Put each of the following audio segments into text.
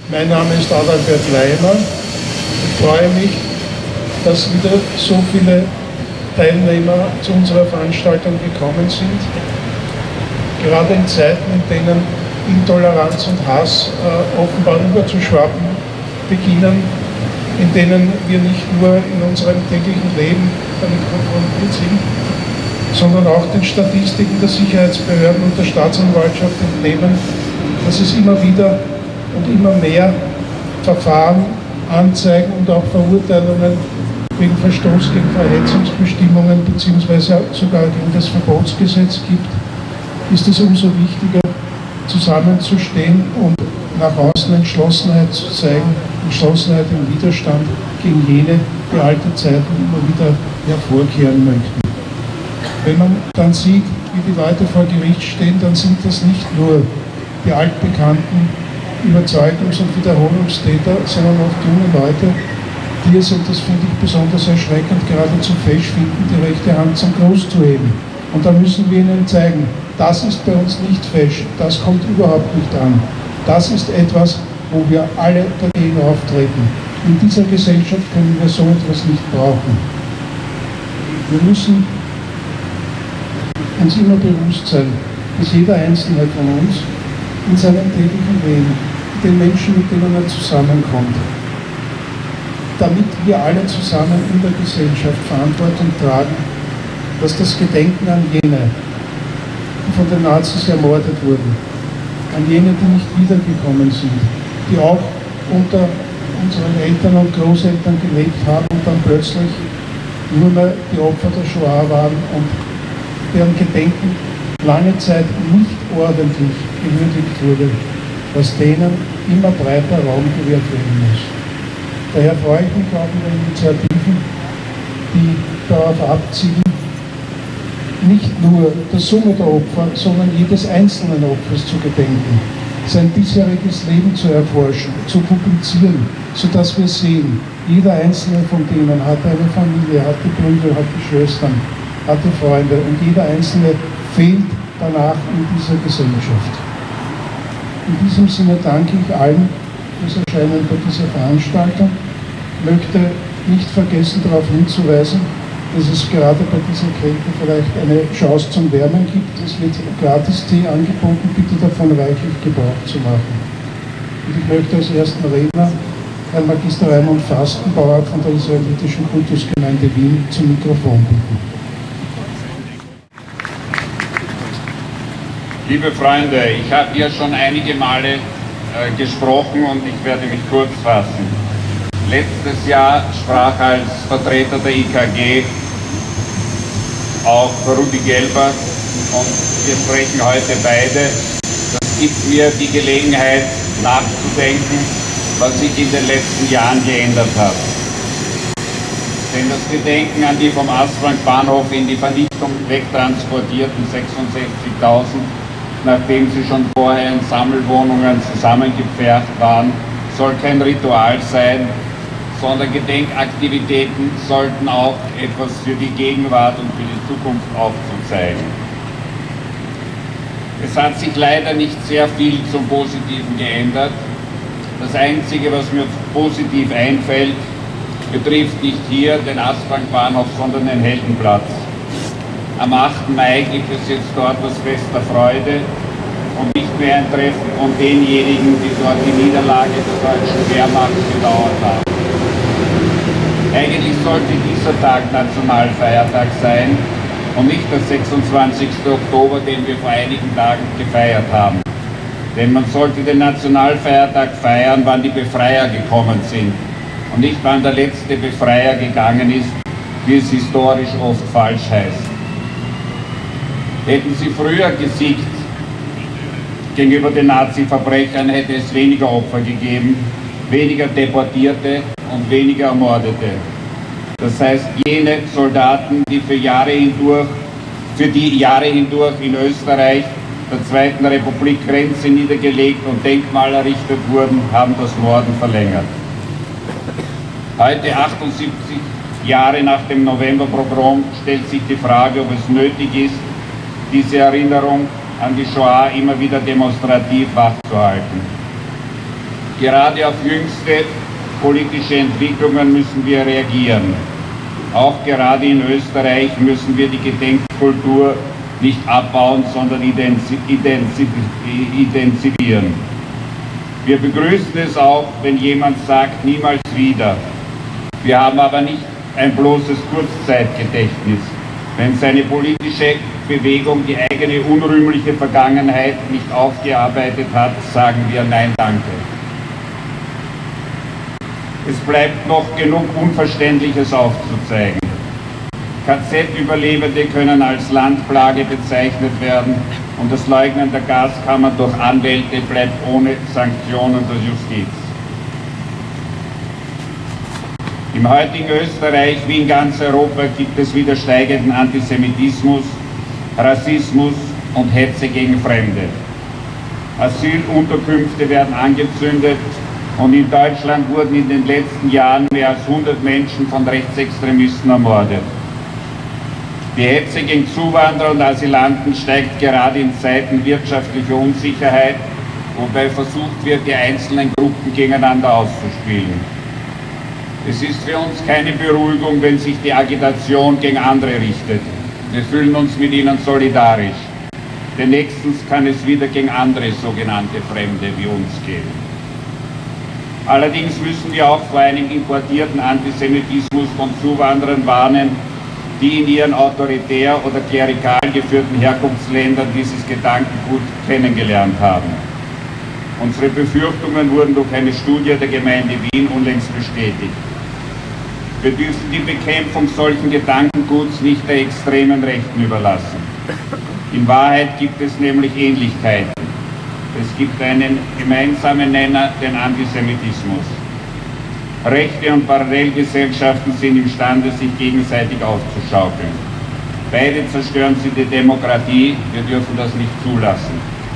Mein Name ist Adalbert Leimer. Ich freue mich, dass wieder so viele Teilnehmer zu unserer Veranstaltung gekommen sind. Gerade in Zeiten, in denen Intoleranz und Hass offenbar überzuschwappen beginnen, in denen wir nicht nur in unserem täglichen Leben damit konfrontiert sind, sondern auch den Statistiken der Sicherheitsbehörden und der Staatsanwaltschaft entnehmen, dass es immer wieder und immer mehr Verfahren, Anzeigen und auch Verurteilungen wegen Verstoß gegen Verhetzungsbestimmungen bzw. sogar gegen das Verbotsgesetz gibt, ist es umso wichtiger, zusammenzustehen und nach außen Entschlossenheit zu zeigen, Entschlossenheit im Widerstand gegen jene, die alte Zeiten immer wieder hervorkehren möchten. Wenn man dann sieht, wie die Leute vor Gericht stehen, dann sind das nicht nur die altbekannten Überzeugungs- und Wiederholungstäter, sondern oft junge Leute, die es, und das finde ich besonders erschreckend, geradezu fesch finden, die rechte Hand zum Gruß zu heben. Und da müssen wir ihnen zeigen, das ist bei uns nicht fesch, das kommt überhaupt nicht an. Das ist etwas, wo wir alle dagegen auftreten. In dieser Gesellschaft können wir so etwas nicht brauchen. Wir müssen uns immer bewusst sein, dass jeder Einzelne von uns in seinem täglichen Leben, den Menschen, mit denen er zusammenkommt, damit wir alle zusammen in der Gesellschaft Verantwortung tragen, dass das Gedenken an jene, die von den Nazis ermordet wurden, an jene, die nicht wiedergekommen sind, die auch unter unseren Eltern und Großeltern gelebt haben und dann plötzlich nur mehr die Opfer der Shoah waren und deren Gedenken lange Zeit nicht ordentlich gewürdigt wurde, dass denen immer breiter Raum gewährt werden muss. Daher freue ich mich auch über Initiativen, die darauf abzielen, nicht nur der Summe der Opfer, sondern jedes einzelnen Opfers zu gedenken, sein bisheriges Leben zu erforschen, zu publizieren, sodass wir sehen, jeder einzelne von denen hatte eine Familie, hatte Brüder, hatte Schwestern, hatte Freunde und jeder einzelne fehlt danach in dieser Gesellschaft. In diesem Sinne danke ich allen fürs Erscheinen bei dieser Veranstaltung, möchte nicht vergessen darauf hinzuweisen, dass es gerade bei dieser Kälte vielleicht eine Chance zum Wärmen gibt. Es wird Gratis-Tee angeboten, bitte davon reichlich Gebrauch zu machen. Und ich möchte als ersten Redner Herrn Magister Raimund Fastenbauer von der Israelitischen Kultusgemeinde Wien zum Mikrofon bitten. Liebe Freunde, ich habe hier schon einige Male gesprochen und ich werde mich kurz fassen. Letztes Jahr sprach als Vertreter der IKG auch Rudi Gelber und wir sprechen heute beide. Das gibt mir die Gelegenheit nachzudenken, was sich in den letzten Jahren geändert hat. Denn das Gedenken an die vom Astbank-Bahnhof in die Vernichtung wegtransportierten 66.000, nachdem sie schon vorher in Sammelwohnungen zusammengepfercht waren, soll kein Ritual sein, sondern Gedenkaktivitäten sollten auch etwas für die Gegenwart und für die Zukunft aufzuzeigen. Es hat sich leider nicht sehr viel zum Positiven geändert. Das Einzige, was mir positiv einfällt, betrifft nicht hier den Astbank-Bahnhof, sondern den Heldenplatz. Am 8. Mai gibt es jetzt dort das Fest der Freude und nicht mehr ein Treffen von denjenigen, die dort die Niederlage der deutschen Wehrmacht bedauert haben. Eigentlich sollte dieser Tag Nationalfeiertag sein und nicht der 26. Oktober, den wir vor einigen Tagen gefeiert haben. Denn man sollte den Nationalfeiertag feiern, wann die Befreier gekommen sind und nicht wann der letzte Befreier gegangen ist, wie es historisch oft falsch heißt. Hätten sie früher gesiegt gegenüber den Nazi-Verbrechern, hätte es weniger Opfer gegeben, weniger Deportierte und weniger Ermordete. Das heißt, jene Soldaten, die für die Jahre hindurch in Österreich der Zweiten Republik Grenze niedergelegt und Denkmal errichtet wurden, haben das Morden verlängert. Heute, 78 Jahre nach dem Novemberpogrom, stellt sich die Frage, ob es nötig ist, diese Erinnerung an die Shoah immer wieder demonstrativ wachzuhalten. Gerade auf jüngste politische Entwicklungen müssen wir reagieren. Auch gerade in Österreich müssen wir die Gedenkkultur nicht abbauen, sondern intensivieren. Wir begrüßen es auch, wenn jemand sagt, niemals wieder. Wir haben aber nicht ein bloßes Kurzzeitgedächtnis. Wenn seine politische Bewegung die eigene unrühmliche Vergangenheit nicht aufgearbeitet hat, sagen wir Nein, danke. Es bleibt noch genug Unverständliches aufzuzeigen. KZ-Überlebende können als Landplage bezeichnet werden und das Leugnen der Gaskammer durch Anwälte bleibt ohne Sanktionen der Justiz. Im heutigen Österreich wie in ganz Europa gibt es wieder steigenden Antisemitismus, Rassismus und Hetze gegen Fremde. Asylunterkünfte werden angezündet und in Deutschland wurden in den letzten Jahren mehr als 100 Menschen von Rechtsextremisten ermordet. Die Hetze gegen Zuwanderer und Asylanten steigt gerade in Zeiten wirtschaftlicher Unsicherheit, wobei versucht wird, die einzelnen Gruppen gegeneinander auszuspielen. Es ist für uns keine Beruhigung, wenn sich die Agitation gegen andere richtet. Wir fühlen uns mit ihnen solidarisch. Denn nächstens kann es wieder gegen andere sogenannte Fremde wie uns gehen. Allerdings müssen wir auch vor einem importierten Antisemitismus von Zuwanderern warnen, die in ihren autoritär oder klerikal geführten Herkunftsländern dieses Gedankengut kennengelernt haben. Unsere Befürchtungen wurden durch eine Studie der Gemeinde Wien unlängst bestätigt. Wir dürfen die Bekämpfung solchen Gedankenguts nicht der extremen Rechten überlassen. In Wahrheit gibt es nämlich Ähnlichkeiten. Es gibt einen gemeinsamen Nenner, den Antisemitismus. Rechte und Parallelgesellschaften sind imstande, sich gegenseitig aufzuschaukeln. Beide zerstören sie die Demokratie, wir dürfen das nicht zulassen.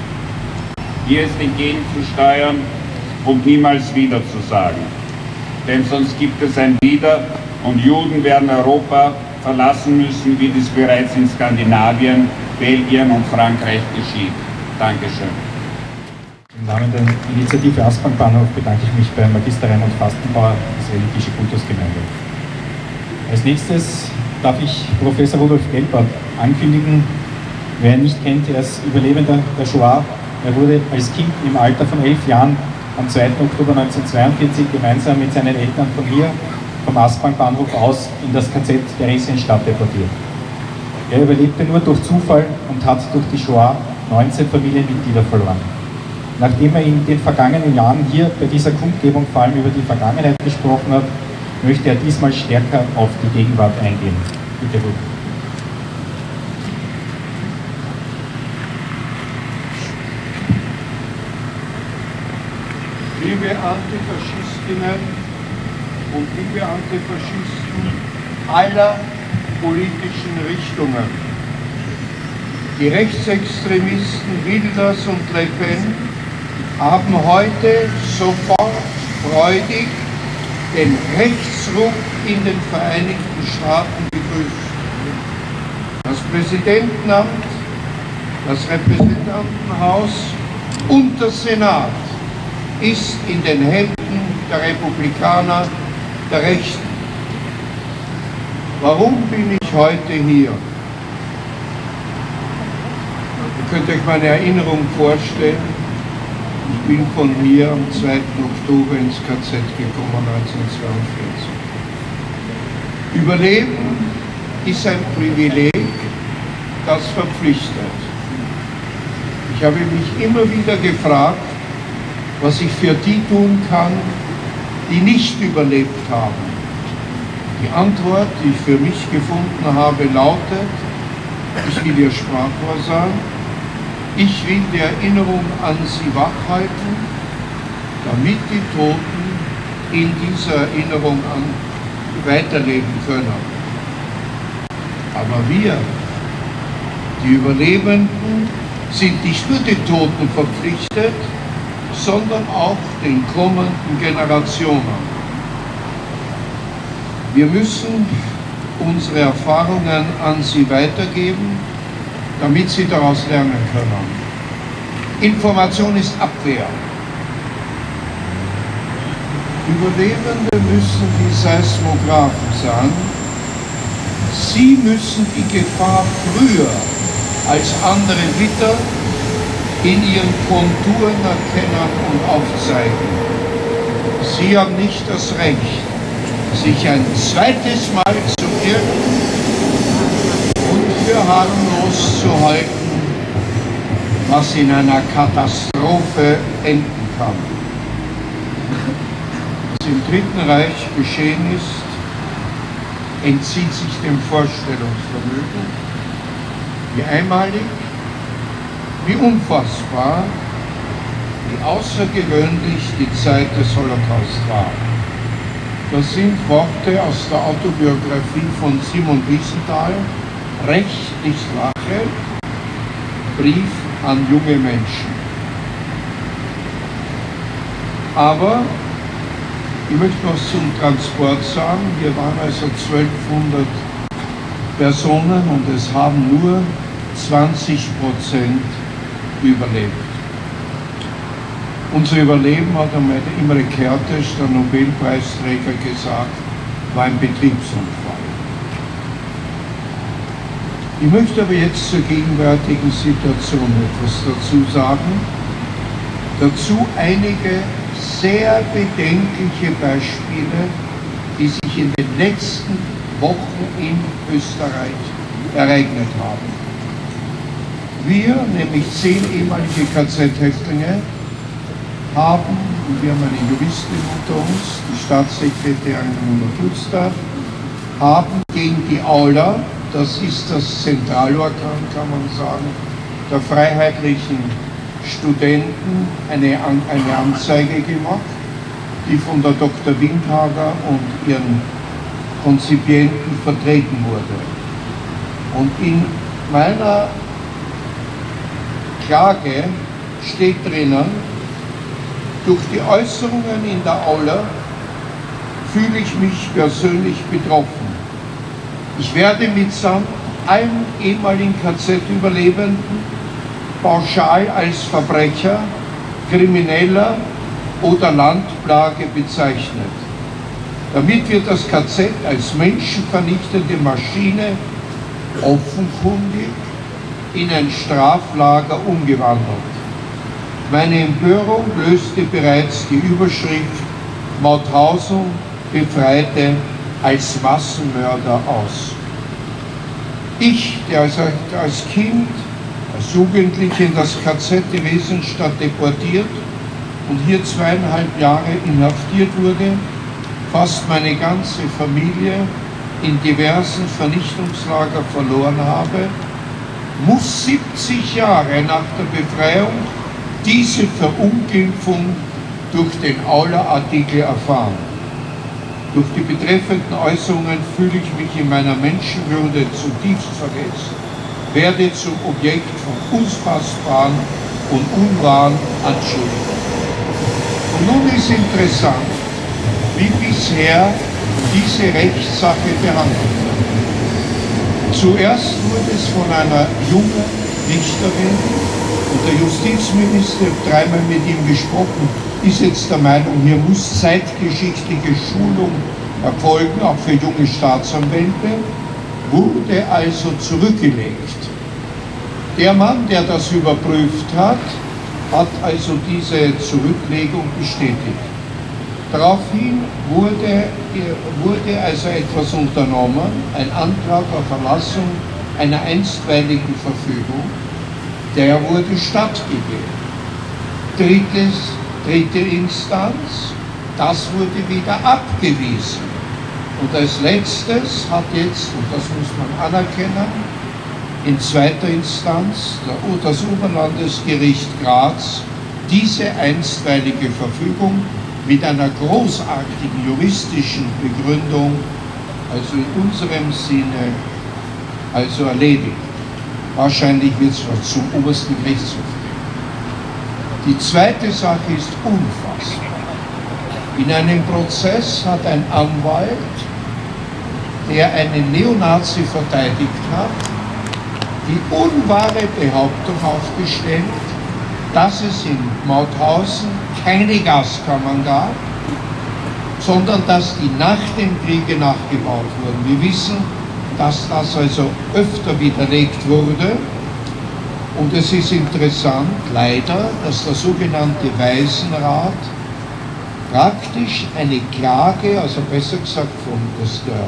Hier ist entgegenzusteuern und niemals wieder zu sagen. Denn sonst gibt es ein Wieder und Juden werden Europa verlassen müssen, wie dies bereits in Skandinavien, Belgien und Frankreich geschieht. Dankeschön. Im Namen der Initiative Aspang-Bahnhof bedanke ich mich bei Magister Raimund Fastenbauer, das Religische Kultusgemeinde. Als nächstes darf ich Professor Rudolf Gelbart ankündigen. Wer ihn nicht kennt, er ist Überlebender der Shoah. Er wurde als Kind im Alter von 11 Jahren am 2. Oktober 1942 gemeinsam mit seinen Eltern von hier, vom Aspang-Bahnhof aus, in das KZ Theresienstadt deportiert. Er überlebte nur durch Zufall und hat durch die Shoah 19 Familienmitglieder verloren. Nachdem er in den vergangenen Jahren hier bei dieser Kundgebung vor allem über die Vergangenheit gesprochen hat, möchte er diesmal stärker auf die Gegenwart eingehen. Bitte, Rudolf. Liebe Antifaschistinnen und liebe Antifaschisten aller politischen Richtungen, die Rechtsextremisten Wilders und Le Pen haben heute sofort freudig den Rechtsruck in den Vereinigten Staaten begrüßt. Das Präsidentenamt, das Repräsentantenhaus und der Senat ist in den Händen der Republikaner, der Rechten. Warum bin ich heute hier? Ihr könnt euch meine Erinnerung vorstellen. Ich bin von hier am 2. Oktober ins KZ gekommen, 1942. Überleben ist ein Privileg, das verpflichtet. Ich habe mich immer wieder gefragt, was ich für die tun kann, die nicht überlebt haben. Die Antwort, die ich für mich gefunden habe, lautet: Ich will ihr Sprachrohr sein, ich will die Erinnerung an sie wachhalten, damit die Toten in dieser Erinnerung an weiterleben können. Aber wir, die Überlebenden, sind nicht nur den Toten verpflichtet, sondern auch den kommenden Generationen. Wir müssen unsere Erfahrungen an sie weitergeben, damit sie daraus lernen können. Information ist Abwehr. Überlebende müssen die Seismographen sein. Sie müssen die Gefahr früher als andere Witter in ihren Konturen erkennen und aufzeigen. Sie haben nicht das Recht, sich ein zweites Mal zu irren und für harmlos zu halten, was in einer Katastrophe enden kann. Was im Dritten Reich geschehen ist, entzieht sich dem Vorstellungsvermögen, wie einmalig, wie unfassbar, wie außergewöhnlich die Zeit des Holocaust war. Das sind Worte aus der Autobiografie von Simon Wiesenthal, Recht, nicht Rache, Brief an junge Menschen. Aber ich möchte noch zum Transport sagen, wir waren also 1200 Personen und es haben nur 20% überlebt. Unser Überleben, hat einmal Imre Kertész, der Nobelpreisträger, gesagt, war ein Betriebsunfall. Ich möchte aber jetzt zur gegenwärtigen Situation etwas dazu sagen. Dazu einige sehr bedenkliche Beispiele, die sich in den letzten Wochen in Österreich ereignet haben. Wir, nämlich 10 ehemalige KZ-Häftlinge, haben, und wir haben eine Juristin unter uns, die Staatssekretärin Mona Dutzda, haben gegen die Aula, das ist das Zentralorgan, kann man sagen, der freiheitlichen Studenten eine Anzeige gemacht, die von der Dr. Windhager und ihren Konzipienten vertreten wurde. Und in meiner Klage steht drinnen, durch die Äußerungen in der Aula fühle ich mich persönlich betroffen. Ich werde mitsamt allen ehemaligen KZ-Überlebenden pauschal als Verbrecher, Krimineller oder Landplage bezeichnet. Damit wird das KZ als menschenvernichtende Maschine offenkundig in ein Straflager umgewandelt. Meine Empörung löste bereits die Überschrift Mauthausen befreite als Massenmörder aus. Ich, der als Kind, als Jugendliche in das KZ Theresienstadt deportiert und hier 2,5 Jahre inhaftiert wurde, fast meine ganze Familie in diversen Vernichtungslager verloren habe, muss 70 Jahre nach der Befreiung diese Verunglimpfung durch den Aula-Artikel erfahren. Durch die betreffenden Äußerungen fühle ich mich in meiner Menschenwürde zutiefst verletzt, werde zum Objekt von unfassbaren und unwahren Anschuldigungen. Und nun ist interessant, wie bisher diese Rechtssache behandelt wird. Zuerst wurde es von einer jungen Richterin, und der Justizminister, ich habe 3-mal mit ihm gesprochen, ist jetzt der Meinung, hier muss zeitgeschichtliche Schulung erfolgen, auch für junge Staatsanwälte, wurde also zurückgelegt. Der Mann, der das überprüft hat, hat also diese Zurücklegung bestätigt. Daraufhin wurde also etwas unternommen, ein Antrag auf Erlassung einer einstweiligen Verfügung, der wurde stattgegeben. Dritte Instanz, das wurde wieder abgewiesen. Und als letztes hat jetzt, und das muss man anerkennen, in zweiter Instanz das Oberlandesgericht Graz diese einstweilige Verfügung mit einer großartigen juristischen Begründung, also in unserem Sinne, also erledigt. Wahrscheinlich wird es zum obersten Gerichtshof gehen. Die zweite Sache ist unfassbar. In einem Prozess hat ein Anwalt, der einen Neonazi verteidigt hat, die unwahre Behauptung aufgestellt, dass es in Mauthausen keine Gaskammern gab, sondern dass die nach dem Kriege nachgebaut wurden. Wir wissen, dass das also öfter widerlegt wurde. Und es ist interessant, leider, dass der sogenannte Waisenrat praktisch eine Klage, also besser gesagt der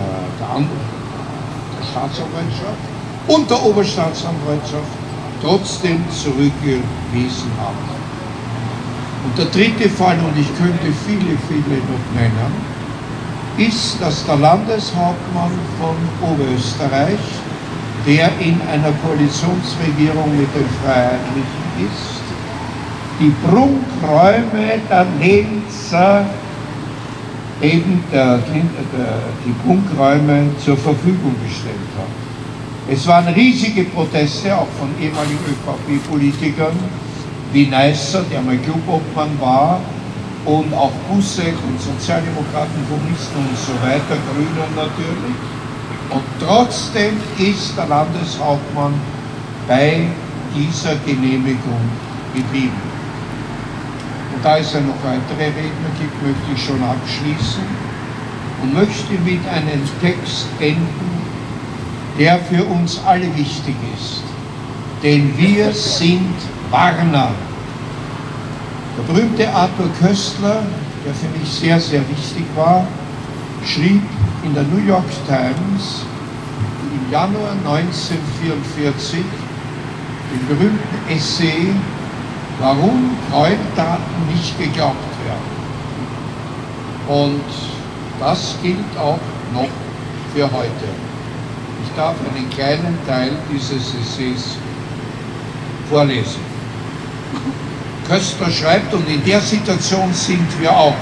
Staatsanwaltschaft und der Oberstaatsanwaltschaft trotzdem zurückgewiesen hat. Und der dritte Fall, und ich könnte viele noch nennen, ist, dass der Landeshauptmann von Oberösterreich, der in einer Koalitionsregierung mit den Freiheitlichen ist, die Prunkräume der Linzer, eben die Prunkräume zur Verfügung gestellt hat. Es waren riesige Proteste, auch von ehemaligen ÖVP-Politikern, wie Neisser, der mal Clubobmann war, und auch Busseck und Sozialdemokraten, Kommunisten und so weiter, Grüne natürlich. Und trotzdem ist der Landeshauptmann bei dieser Genehmigung geblieben. Und da es ja noch weitere Redner gibt, möchte ich schon abschließen und möchte mit einem Text enden, der für uns alle wichtig ist. Denn wir sind Warner. Der berühmte Arthur Koestler, der für mich sehr wichtig war, schrieb in der New York Times im Januar 1944 den berühmten Essay, warum Gräueltaten nicht geglaubt werden. Und das gilt auch noch für heute. Ich darf einen kleinen Teil dieses Essays vorlesen. Koestler schreibt, und in der Situation sind wir auch.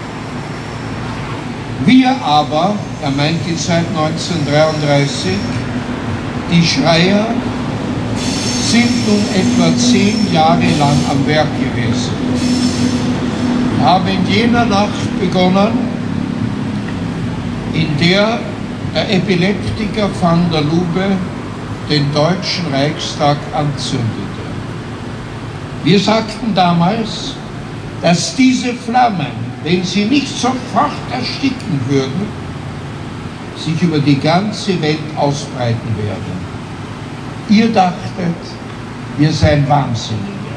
Wir aber, er meint die Zeit 1933, die Schreier, sind nun etwa 10 Jahre lang am Werk gewesen. Wir haben in jener Nacht begonnen, in der der Epileptiker van der Lubbe den Deutschen Reichstag anzündete. Wir sagten damals, dass diese Flammen, wenn sie nicht sofort ersticken würden, sich über die ganze Welt ausbreiten werden. Ihr dachtet, wir seien Wahnsinnige.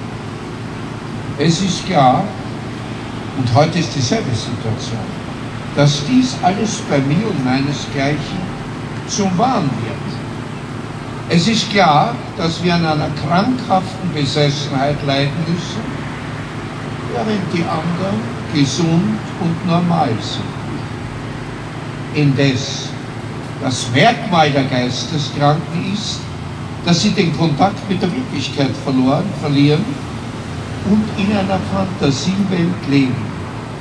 Es ist klar, und heute ist dieselbe Situation, dass dies alles bei mir und meinesgleichen zum Wahn wird. Es ist klar, dass wir an einer krankhaften Besessenheit leiden müssen, während die anderen gesund und normal sind. Indes, das Merkmal der Geisteskranken ist, dass sie den Kontakt mit der Wirklichkeit verlieren und in einer Fantasiewelt leben.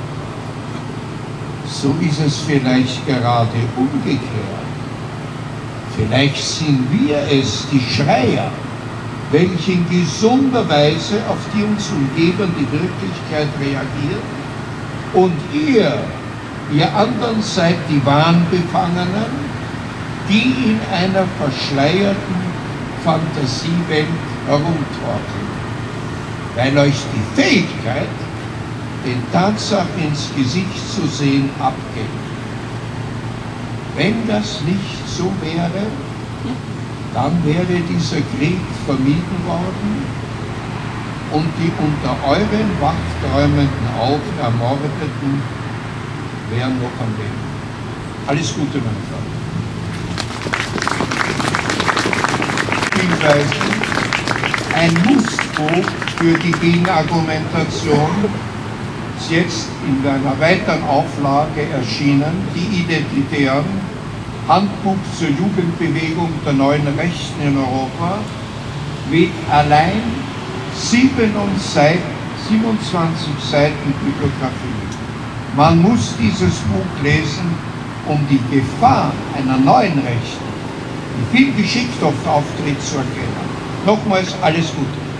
So ist es vielleicht gerade umgekehrt. Vielleicht sind wir es, die Schreier, welche in gesunder Weise auf die uns umgebende Wirklichkeit reagieren, und ihr anderen seid die Wahnbefangenen, die in einer verschleierten Fantasiewelt herumtorkeln, weil euch die Fähigkeit, den Tatsachen ins Gesicht zu sehen, abgeht. Wenn das nicht so wäre, dann wäre dieser Krieg vermieden worden und die unter euren wachträumenden Augen Ermordeten wären noch am Leben. Alles Gute, meine Freunde. Ein Mussbuch für die Gegenargumentation ist jetzt in einer weiteren Auflage erschienen, die Identitären, Handbuch zur Jugendbewegung der neuen Rechten in Europa, mit allein 27 Seiten Bibliografie. Man muss dieses Buch lesen, um die Gefahr einer neuen Rechten, die viel geschickt oft auftritt, zu erkennen. Nochmals alles Gute.